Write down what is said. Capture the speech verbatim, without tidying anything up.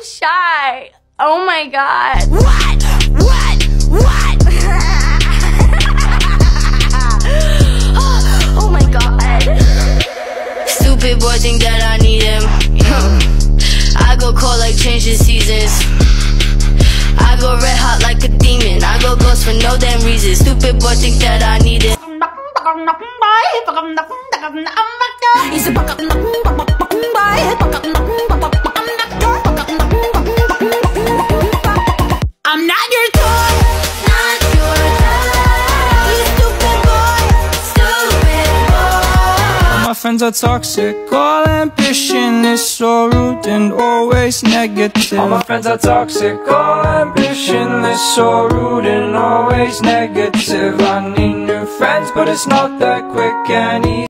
shy. Oh my god. What? What? What? Oh my god. Stupid boy think that I need him. I go cold like changing seasons. I go red hot like a demon. I go ghost for no damn reason. Stupid boy think that I need it. I'm not your toy. Not your toy. You stupid boy. Stupid boy. My friends are toxic. All ambition is so rude and always negative. All my friends are toxic. All ambition is so rude and always negative. I need new friends, but it's not that quick and easy.